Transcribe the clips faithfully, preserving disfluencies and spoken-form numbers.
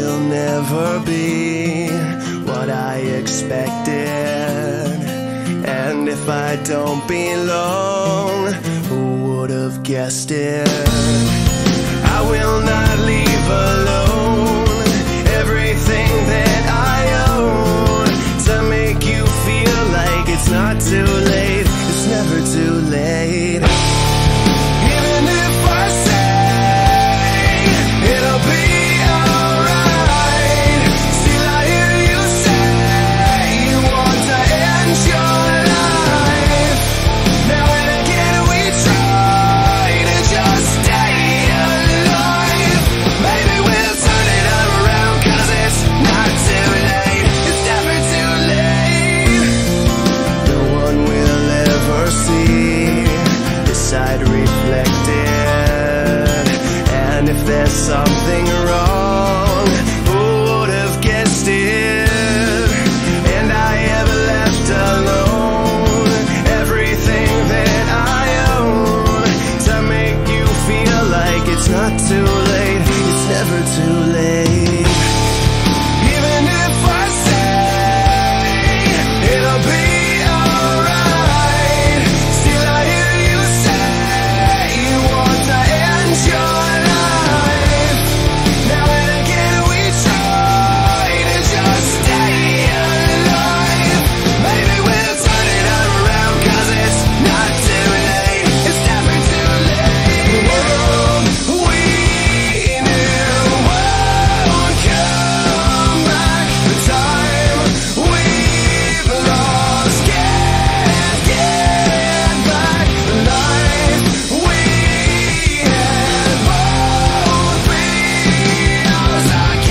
will never be what I expected. And if I don't belong, who would have guessed it? I will not leave alone everything that I own to make you feel like it's not too late. It's never too late. Even if I say it'll be alright, still I hear you say you want to end your life. Now and again we try to just stay alive. Maybe we'll turn it around, 'cause it's not too late. It's never too late. No one will ever see this side reflected. And if there's something wrong, who would have guessed it? And I have left alone everything that I own to make you feel like it's not too late. It's never too late. Even if I say it'll be alright, still I hear you say you want to end your life. Now and again we try to just stay alive. Maybe we'll turn it around, 'cause it's not too late. It's never too late. The world we knew won't come back. The time we've lost can't get back. The life we had both feels like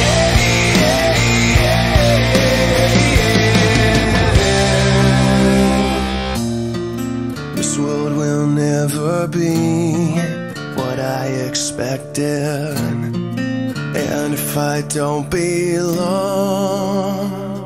this world will never be what I expected. And if I don't belong,